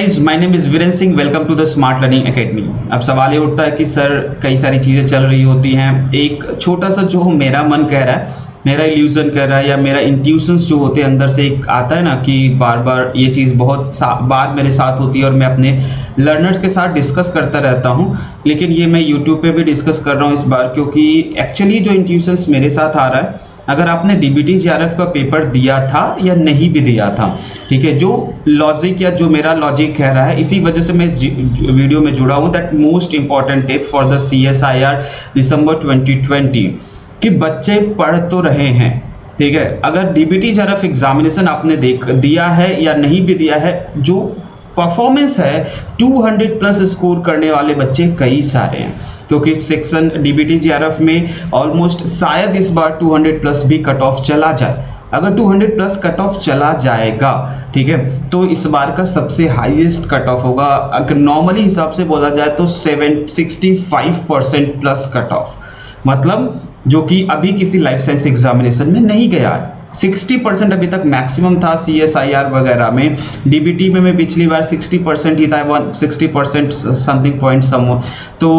Guys, my name is Virendra Singh. Welcome to the smart learning academy. अब सवाल ये उठता है कि सर कई सारी चीज़ें चल रही होती हैं, एक छोटा सा जो मेरा मन कह रहा है, मेरा इल्यूजन कह रहा है, या मेरा इंट्यूशंस जो होते हैं अंदर से एक आता है ना कि बार बार ये चीज़ बहुत बार मेरे साथ होती है और मैं अपने लर्नर्स के साथ डिस्कस करता रहता हूँ। लेकिन ये मैं यूट्यूब पे भी डिस्कस कर रहा हूँ इस बार, क्योंकि एक्चुअली जो इंट्यूशंस मेरे साथ आ रहा है, अगर आपने डीबीटी जीआरएफ का पेपर दिया था या नहीं भी दिया था, ठीक है, जो लॉजिक या जो मेरा लॉजिक कह रहा है, इसी वजह से मैं इस वीडियो में जुड़ा हूँ। That most important tip for the CSIR December 2020 कि बच्चे पढ़ तो रहे हैं, ठीक है। अगर डीबीटी जीआरएफ एग्जामिनेशन आपने दिया है या नहीं भी दिया है, जो परफॉर्मेंस है 200 प्लस स्कोर करने वाले बच्चे कई सारे हैं, क्योंकि सेक्शन डीबीटी जीआरएफ में ऑलमोस्ट शायद इस बार 200 प्लस भी कट ऑफ चला जाए। अगर 200 प्लस कट ऑफ चला जाएगा, ठीक है, तो इस बार का सबसे हाईएस्ट कट ऑफ होगा। अगर नॉर्मली हिसाब से बोला जाए तो 65% प्लस कट ऑफ, मतलब जो कि अभी किसी लाइफ साइंस एग्जामिनेशन में नहीं गया है। 60% अभी तक मैक्सिमम था CSIR वगैरह में। डीबीटी में पिछली बार 60% ही था, 60% समथिंग पॉइंट सम, तो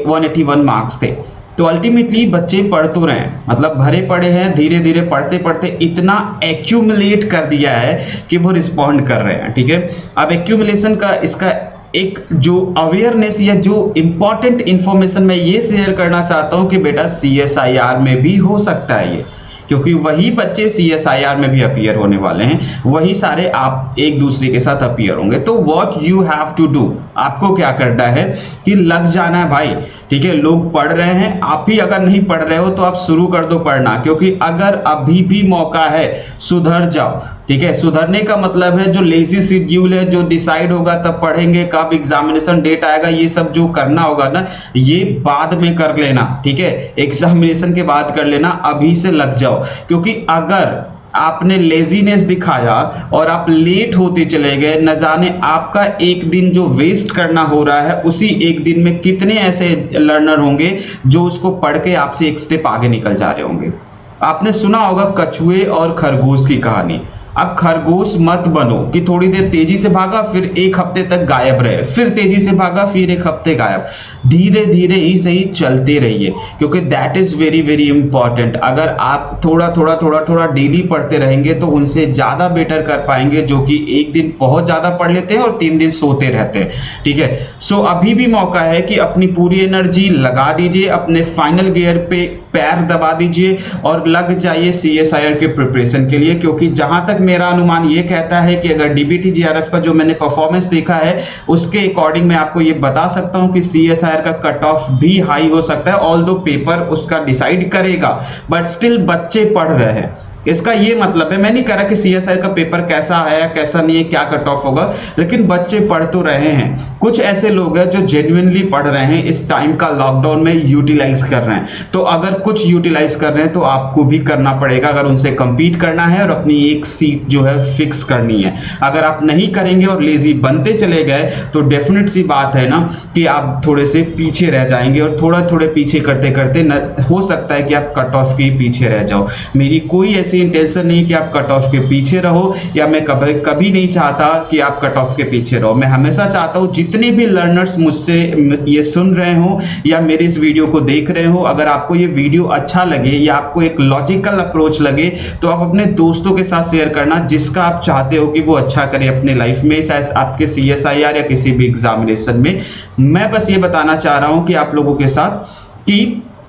181 मार्क्स थे। तो अल्टीमेटली बच्चे पढ़ तो रहे हैं, मतलब भरे पड़े हैं, धीरे धीरे पढ़ते पढ़ते इतना एक्यूमुलेट कर दिया है कि वो रिस्पॉन्ड कर रहे हैं, ठीक है। अब एक्यूमुलेशन का इसका एक जो अवेयरनेस या जो इंपॉर्टेंट इंफॉर्मेशन मैं ये शेयर करना चाहता हूं कि बेटा CSIR में भी हो सकता है ये, क्योंकि वही बच्चे CSIR में भी अपीयर होने वाले हैं, वही सारे आप एक दूसरे के साथ अपीयर होंगे। तो what you have to do, आपको क्या करना है कि लग जाना है भाई, ठीक है। लोग पढ़ रहे हैं, आप ही अगर नहीं पढ़ रहे हो तो आप शुरू कर दो पढ़ना, क्योंकि अगर अभी भी मौका है सुधर जाओ, ठीक है। सुधरने का मतलब है जो लेजी शेड्यूल है, जो डिसाइड होगा तब पढ़ेंगे, कब एग्जामिनेशन डेट आएगा, ये सब जो करना होगा ना, ये बाद में कर लेना, ठीक है। एग्जामिनेशन के बाद कर लेना, अभी से लग जाओ। क्योंकि अगर आपने लेजीनेस दिखाया और आप लेट होते चले गए, न जाने आपका एक दिन जो वेस्ट करना हो रहा है, उसी एक दिन में कितने ऐसे लर्नर होंगे जो उसको पढ़ के आपसे एक स्टेप आगे निकल जा रहे होंगे। आपने सुना होगा कछुए और खरगोश की कहानी। अब खरगोश मत बनो कि थोड़ी देर तेजी से भागा फिर एक हफ्ते तक गायब रहे, फिर तेजी से भागा फिर एक हफ्ते गायब। धीरे धीरे ही सही चलते रहिए, क्योंकि that is very very important. अगर आप थोड़ा थोड़ा डेली पढ़ते रहेंगे तो उनसे ज्यादा बेटर कर पाएंगे, जो कि एक दिन बहुत ज्यादा पढ़ लेते हैं और 3 दिन सोते रहते हैं, ठीक है। सो अभी भी मौका है कि अपनी पूरी एनर्जी लगा दीजिए, अपने फाइनल गियर पे पैर दबा दीजिए और लग जाइए CSIR के प्रिपरेशन के लिए। क्योंकि जहां तक मेरा अनुमान ये कहता है कि अगर डीबीटी जीआरएफ का जो मैंने परफॉर्मेंस देखा है, उसके अकॉर्डिंग मैं आपको ये बता सकता हूं कि CSIR का कट ऑफ भी हाई हो सकता है। ऑल्दो पेपर उसका डिसाइड करेगा, बट स्टिल बच्चे पढ़ रहे हैं। इसका ये मतलब है, मैं नहीं कह रहा कि CSIR का पेपर कैसा है कैसा नहीं है, क्या कट ऑफ होगा, लेकिन बच्चे पढ़ तो रहे हैं। कुछ ऐसे लोग हैं जो जेन्युइनली पढ़ रहे हैं, इस टाइम का लॉकडाउन में यूटिलाइज कर रहे हैं। तो अगर कुछ यूटिलाइज कर रहे हैं तो आपको भी करना पड़ेगा, अगर उनसे कंपीट करना है और अपनी एक सीट जो है फिक्स करनी है। अगर आप नहीं करेंगे और लेजी बनते चले गए तो डेफिनेट सी बात है ना कि आप थोड़े से पीछे रह जाएंगे, और थोड़े पीछे करते करते हो सकता है कि आप कट ऑफ के पीछे रह जाओ। मेरी कोई ऐसी इंटेंशन नहीं कि आप कट ऑफ के पीछे रहो, या मैं कभी नहीं चाहता कि आप कट ऑफ के पीछे रहो। मैं हमेशा चाहता हूं जितने भी लर्नर्स मुझसे ये सुन रहे हो या मेरे इस वीडियो को देख रहे हो, अगर आपको ये वीडियो अच्छा लगे या आपको एक लॉजिकल अप्रोच लगे तो आप अपने दोस्तों के साथ शेयर करना, जिसका आप चाहते हो कि वो अच्छा करे अपने लाइफ में, शायद आपके CSIR या किसी भी एग्जामिनेशन में। मैं बस ये बताना चाह रहा हूं कि आप लोगों के साथ कि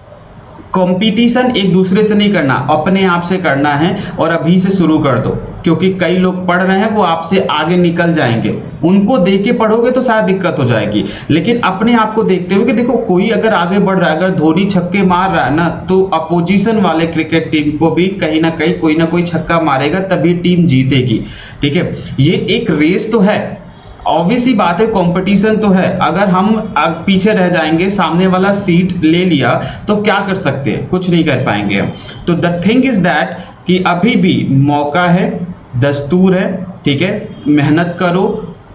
कंपटीशन एक दूसरे से नहीं करना, अपने आप से करना है, और अभी से शुरू कर दो। क्योंकि कई लोग पढ़ रहे हैं, वो आपसे आगे निकल जाएंगे, उनको देख के पढ़ोगे तो शायद दिक्कत हो जाएगी। लेकिन अपने आप को देखते हुए कि देखो कोई अगर आगे बढ़ रहा है, अगर धोनी छक्के मार रहा है ना, तो अपोजिशन वाले क्रिकेट टीम को भी कहीं ना कहीं कोई ना कोई छक्का मारेगा, तभी टीम जीतेगी, ठीक है। ये एक रेस तो है, ऑब्वियसली बात है, कंपटीशन तो है। अगर हम पीछे रह जाएंगे, सामने वाला सीट ले लिया, तो क्या कर सकते हैं, कुछ नहीं कर पाएंगे हम। तो द थिंग इज दैट कि अभी भी मौका है, दस्तूर है, ठीक है। मेहनत करो,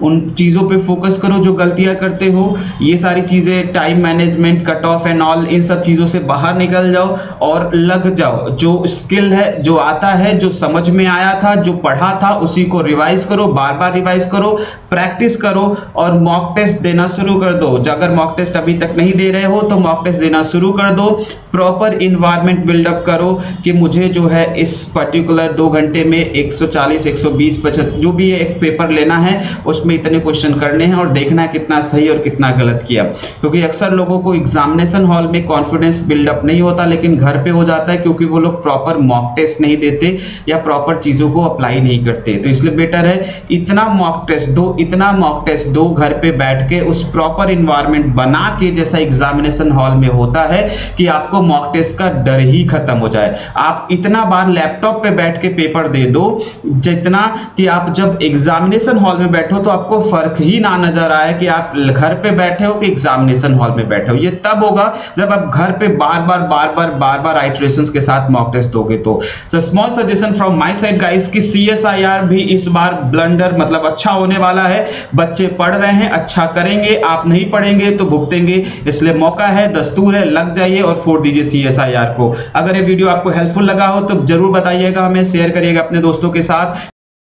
उन चीज़ों पे फोकस करो जो गलतियां करते हो। ये सारी चीज़ें, time management, cut off and all, इन सब चीज़ों से बाहर निकल जाओ और लग जाओ। जो स्किल है, जो आता है, जो समझ में आया था, जो पढ़ा था, उसी को रिवाइज करो, बार बार रिवाइज करो, प्रैक्टिस करो और मॉक टेस्ट देना शुरू कर दो। अगर मॉक टेस्ट अभी तक नहीं दे रहे हो तो मॉक टेस्ट देना शुरू कर दो। प्रॉपर इन्वायरमेंट बिल्डअप करो कि मुझे जो है इस पर्टिकुलर 2 घंटे में 140, 120, 75 जो भी एक पेपर लेना है, उसमें इतने क्वेश्चन करने हैं और देखना है कितना सही और कितना गलत किया। क्योंकि अक्सर लोगों को एग्जामिनेशन हॉल में कॉन्फिडेंस बिल्डअप नहीं होता, लेकिन घर पे हो जाता है, क्योंकि वो लोग प्रॉपर मॉक टेस्ट नहीं देते या प्रॉपर चीजों को अप्लाई नहीं करते। तो इसलिए बेटर है इतना मॉक टेस्ट दो घर पे बैठ के, उस प्रॉपर इन्वायरमेंट बना के, जैसा एग्जामिनेशन हॉल में होता है, कि आपको मॉक टेस्ट का डर ही खत्म हो जाए। आप इतना बार लैपटॉप पे बैठ के पेपर दे दो जितना कि आप जब एग्जामिनेशन हॉल में बैठो तो आपको फर्क ही ना नजर आए कि आप घर पे बैठे हो कि एग्जामिनेशन हॉल में बैठे हो। ये तब होगा जब आप घर पे बार बार आइटरेशंस के साथ मॉक टेस्ट दोगे। तो small suggestion from my side guys कि CSIR भी इस बार ब्लंडर मतलब अच्छा होने वाला है। बच्चे पढ़ रहे हैं, अच्छा करेंगे, आप नहीं पढ़ेंगे तो भुगतेंगे। इसलिए मौका है, दस्तूर है, लग जाइए और फोड़ दीजिए CSIR को। अगर ये वीडियो आपको हेल्पफुल लगा हो तो जरूर बताइएगा, हमें शेयर करिएगा अपने दोस्तों के साथ।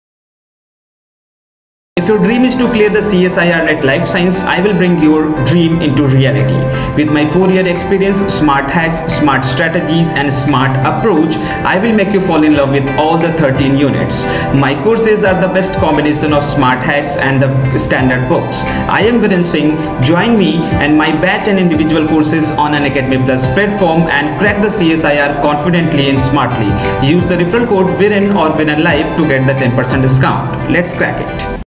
If your dream is to clear the CSIR NET Life Science, I will bring your dream into reality. With my 4-year experience, smart hacks, smart strategies and smart approach, I will make you fall in love with all the 13 units. My courses are the best combination of smart hacks and the standard books. I am Viren Singh. Join me and my batch and individual courses on Unacademy Plus platform and crack the CSIR confidently and smartly. Use the referral code Viren or Viren Live to get the 10% discount. Let's crack it.